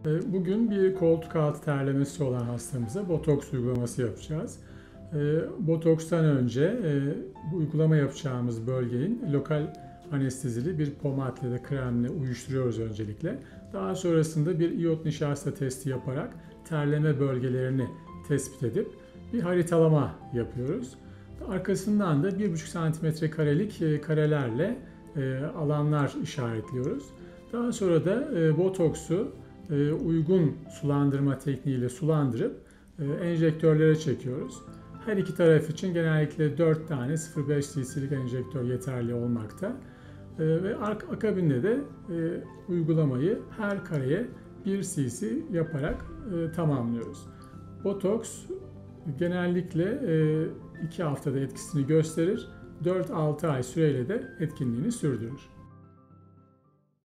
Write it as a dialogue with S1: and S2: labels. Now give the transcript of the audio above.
S1: Bugün bir koltuk altı terlemesi olan hastamıza botoks uygulaması yapacağız. Botokstan önce bu uygulama yapacağımız bölgenin lokal anestezili bir pomatla da kremle uyuşturuyoruz öncelikle. Daha sonrasında bir iyot nişasta testi yaparak terleme bölgelerini tespit edip bir haritalama yapıyoruz. Arkasından da 1,5 cm karelik karelerle alanlar işaretliyoruz. Daha sonra da botoksu uygun sulandırma tekniğiyle sulandırıp enjektörlere çekiyoruz. Her iki taraf için genellikle 4 tane 0,5 cc'lik enjektör yeterli olmakta. Ve akabinde de uygulamayı her kareye 1 cc yaparak tamamlıyoruz. Botoks genellikle 2 haftada etkisini gösterir, 4-6 ay süreyle de etkinliğini sürdürür.